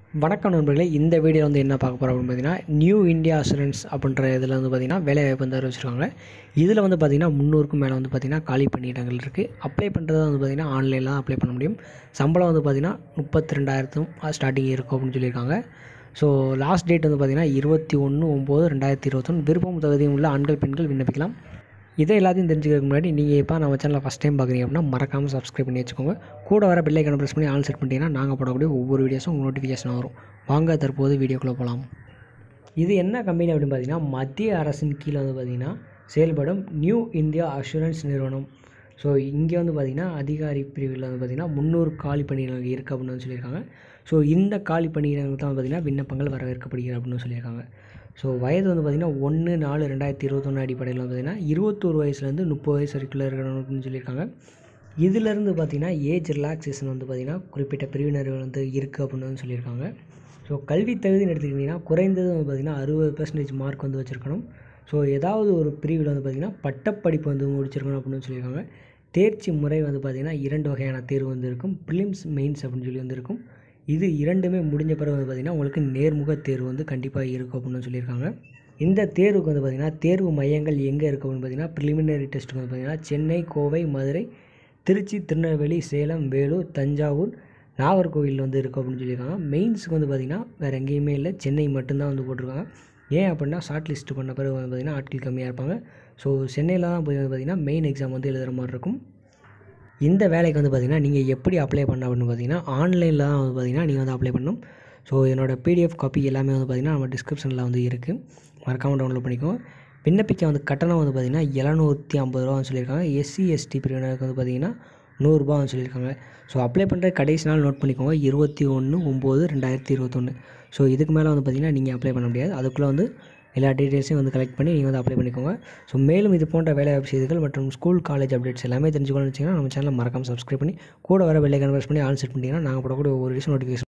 வணக்கம் நண்பர்களே, இந்த வீடியோ வந்து என்ன பார்க்க போகிறோம் அப்படின்னு பார்த்தீங்கன்னா, நியூ இந்தியா அசூரன்ஸ் அப்படின்ற இதில் வந்து பார்த்திங்கன்னா வேலைவாய்ப்பு வந்து அறிவிச்சிருக்காங்க. இதில் வந்து பார்த்திங்கன்னா 300க்கும் மேலே வந்து பார்த்திங்கன்னா காலி பணியிடங்கள் இருக்குது. அப்ளை பண்ணுறது வந்து பார்த்திங்கன்னா ஆன்லைனில் தான் அப்ளை பண்ண முடியும். சம்பளம் வந்து பார்த்திங்கன்னா 32,000 ஸ்டார்டிங் இருக்கும் அப்படின்னு சொல்லியிருக்காங்க. ஸோ லாஸ்ட் டேட் வந்து பார்த்திங்கன்னா 21/9/2021. விருப்பம் தகுதியும் உள்ள ஆண்கள் பெண்கள் விண்ணப்பிக்கலாம். இதை எல்லாத்தையும் தெரிஞ்சுக்கிறதுக்கு முன்னாடி நீங்கள் இப்போ நம்ம சேனலில் ஃபஸ்ட் டைம் பார்க்குறீங்க அப்படின்னா மறக்காமல் சப்ஸ்கிரைப் பண்ணி வச்சுக்கோங்க. கூட வர பெல் ஐக்கானை ப்ரெஸ் பண்ணி ஆல் செட் பண்ணிட்டீங்கன்னா நாங்கள் போடக்கூடிய ஒவ்வொரு வீடியோஸும் உங்களுக்கு நோட்டிஃபிகேஷன் வரும். வாங்க தற்போது வீடியோக்குள்ளே போகலாம். இது என்ன கம்பெனி அப்படின்னு பார்த்தீங்கன்னா, மத்திய அரசின் கீழே வந்து பார்த்திங்கன்னா செயல்படும் நியூ இந்தியா அஷூரன்ஸ் நிறுவனம். ஸோ இங்கே வந்து பார்த்திங்கன்னா அதிகாரி பிரிவில் வந்து பார்த்திங்கன்னா 300 காலி பணியிடங்கள் இருக்குது அப்படின்னு வந்து சொல்லியிருக்காங்க. ஸோ இந்த காலி பணியிடங்கள் தான் பார்த்திங்கன்னா விண்ணப்பங்கள் வரவேற்கப்படுகிறது அப்படின்னு சொல்லியிருக்காங்க. ஸோ வயது வந்து பார்த்திங்கன்னா 1/4/2021 அடிப்படையில் வந்து பார்த்திங்கன்னா 21 வயசுலேருந்து 30 வயசு வரைக்கும் இருக்கணும் அப்படின்னு சொல்லியிருக்காங்க. இதிலேருந்து பார்த்திங்கன்னா ஏஜ் ரிலாக்ஸேஷன் வந்து பார்த்திங்கன்னா குறிப்பிட்ட பிரிவினர்கள் வந்து இருக்குது அப்படின்னு வந்து சொல்லியிருக்காங்க. ஸோ கல்வி தகுதின்னு எடுத்துக்கிட்டிங்கன்னா குறைந்தது வந்து பார்த்திங்கன்னா 60% மார்க் வந்து வச்சுருக்கணும். ஸோ ஏதாவது ஒரு பிரிவில் வந்து பார்த்திங்கன்னா பட்டப்படிப்பு வந்து முடிச்சிருக்கணும் அப்படின்னு சொல்லியிருக்காங்க. தேர்ச்சி முறை வந்து பார்த்திங்கன்னா 2 வகையான தேர்வு வந்து இருக்கும். ப்ரிலிம்ஸ் மெயின்ஸ் அப்படின்னு சொல்லி வந்து இருக்கும். இது இரண்டுமே முடிஞ்ச பிறகு வந்து பார்த்திங்கன்னா உங்களுக்கு நேர்முக தேர்வு வந்து கண்டிப்பாக இருக்கும் அப்படின்னு சொல்லியிருக்காங்க. இந்த தேர்வுக்கு வந்து பார்த்திங்கன்னா தேர்வு மையங்கள் எங்கே இருக்கும் அப்படின்னு பார்த்திங்கன்னா ப்ரிலிமினரி டெஸ்ட்டுக்கு வந்து பார்த்திங்கன்னா சென்னை, கோவை, மதுரை, திருச்சி, திருநெல்வேலி, சேலம், வேலூர், தஞ்சாவூர், நாகர்கோவில் வந்து இருக்கும் அப்படின்னு சொல்லியிருக்காங்க. மெயின்ஸுக்கு வந்து பார்த்திங்கன்னா வேறு எங்கேயுமே இல்லை, சென்னை மட்டும்தான் வந்து போட்டிருக்காங்க. ஏன் அப்படின்னா ஷார்ட் லிஸ்ட் பண்ண பிறகு வந்து பார்த்திங்கன்னா ஆட்கள் கம்மியாக இருப்பாங்க. ஸோ சென்னையில் தான் போய் வந்து பார்த்திங்கன்னா மெயின் எக்ஸாம் வந்து எழுதுகிற மாதிரி இருக்கும். இந்த வேலைக்கு வந்து பார்த்திங்கன்னா நீங்கள் எப்படி அப்ளை பண்ண அப்படின்னு பார்த்தீங்கன்னா ஆன்லைனில் தான் வந்து பார்த்திங்கன்னா நீங்கள் வந்து அப்ளை பண்ணணும். ஸோ என்னோடய PDF காப்பி எல்லாமே வந்து பார்த்திங்கன்னா நம்ம டிஸ்கிரிப்ஷனில் வந்து இருக்குது, மறக்காமல் டவுன்லோட் பண்ணிக்கோங்க. விண்ணப்பிக்க வந்து கட்டணம் வந்து பார்த்திங்கன்னா 750 ரூபா சொல்லியிருக்காங்க. SC ST பிரிவினருக்கு வந்து பார்த்திங்கன்னா 100 ரூபா சொல்லியிருக்காங்க. ஸோ அப்ளை பண்ணுற கடைசி நாள் நோட் பண்ணிக்கோங்க, 21/9/2021. ஸோ இதுக்கு மேலே வந்து பார்த்திங்கன்னா நீங்கள் அப்ளை பண்ண முடியாது. அதுக்குள்ளே வந்து எல்லா டீட்டெயில்ஸையும் வந்து கலெக்ட் பண்ணி நீங்கள் வந்து அப்ளை பண்ணிக்கோங்க. ஸோ மேலும் இது போன்ற வேலைவாய்ப்பு செய்திகள் மற்றும் ஸ்கூல் காலேஜ் அப்டேட்ஸ் எல்லாமே தெரிஞ்சுக்கணும்னு வச்சிங்கன்னா நம்ம சேனலை மறக்காமல் சப்ஸ்கிரைப் பண்ணி கூட வர பெல் ஐக்கானை ப்ரெஸ் பண்ணி ஆல் செட் பண்ணிட்டீங்கன்னா நாங்கள் போடக்கூடிய ஒவ்வொரு நோட்டிஃபிகேஷன்